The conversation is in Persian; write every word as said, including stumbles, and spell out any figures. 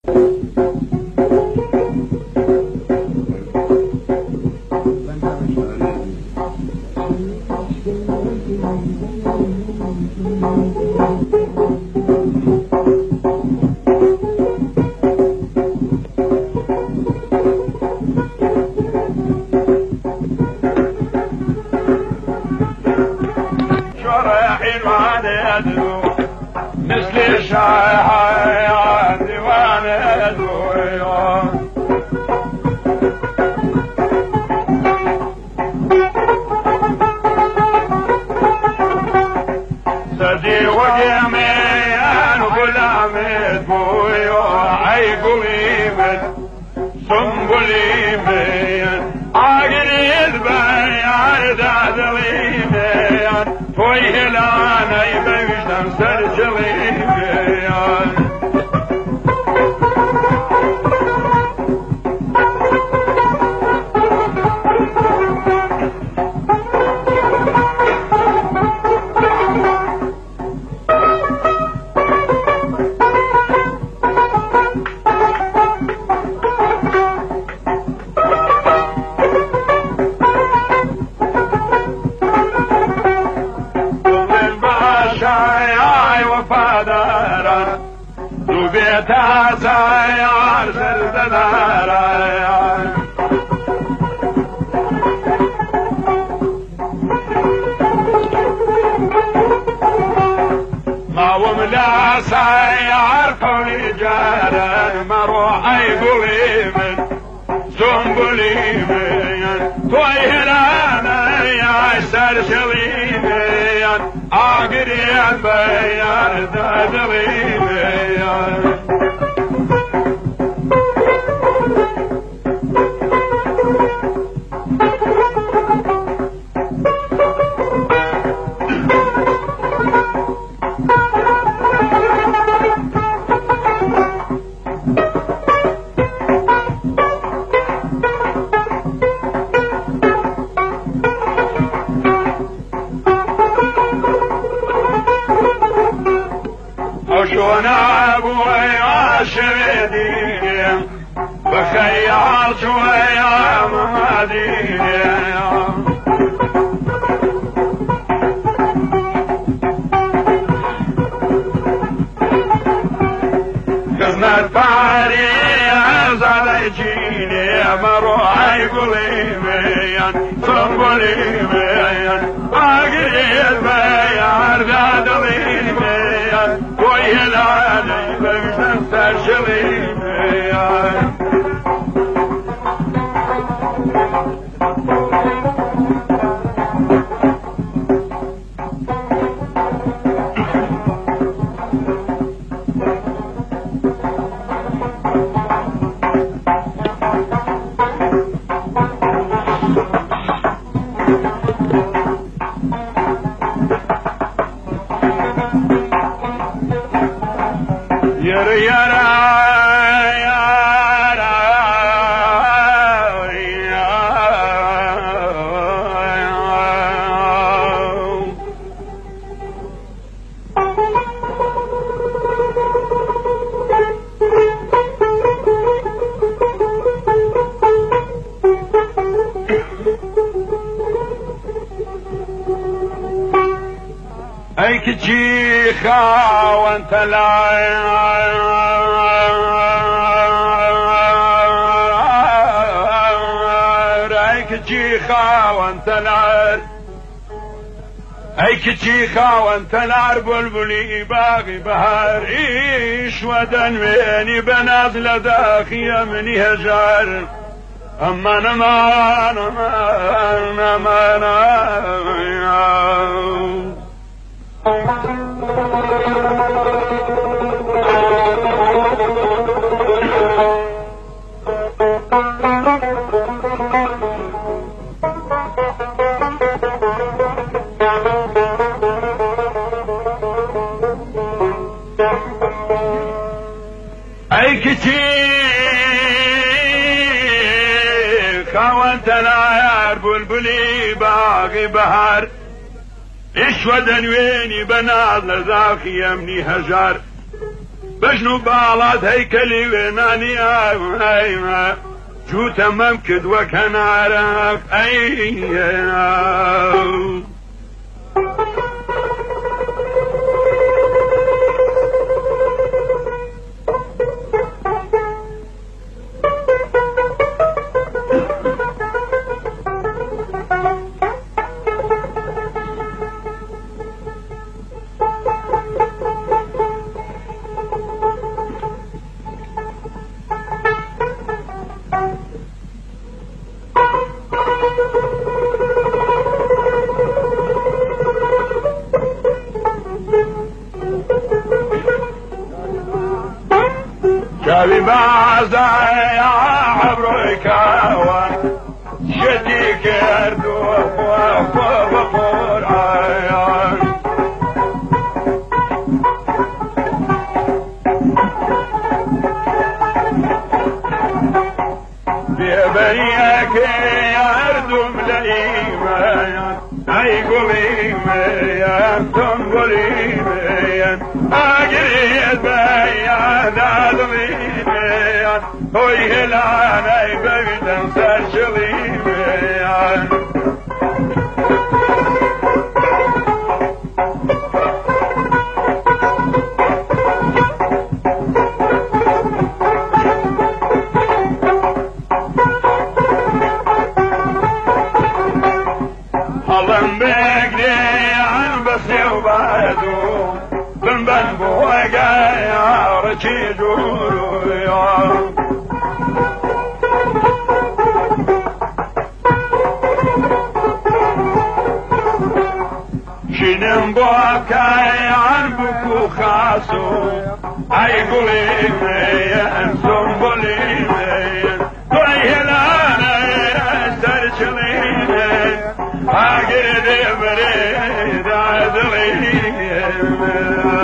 مثل شايحان ديوان الدويون سدي وجميان غلامة بويو عي قليمة سنبليمة عقلي البيان دادليمة فويه لانا يبيشتم سرجليمة تاسايا سردنارايا ما وملا سايا قولي جارا مروحي قليمن سنبليمن طويلانا يا سرشليمن عقري البيان دادليمن شونا ابوي عاشرين بخيال شوية مهدين قزنة باري زالي جيني مروحي قليمين صنبليمين عقريت بيار دادليمين ويلاني بمشن سرشليمين يرى يرى اي كجيخا وانت لا كجيخا وانت نار اي كجيخا وانت نار بلبلي باغي بهار ايش ودن ويني بنازل داخي مني هجار اما نمان نمان نمان اي كتير وانت نار بلبلي باغي بهار ايش ودن ويني بناز لذاك يمني هجار بجنو بالات هيكلي وناني ايما جو تمام كد وكان عارف ايما شابي بعزاي عبرك شتي كردو وفور عيان بيبيك يردم لإيمان أي قليمين تنقليمين أقريد بيان آدميمين هوي هلاني بيدن سرشليمين اللهم بقني عن بسي وبعدو بن بن بوقع يا رشي جورو يا شنن بوقع عن بكو خاسو اي قولي مين سنبولي مين توي هلانا سرشليني I get it, but it, I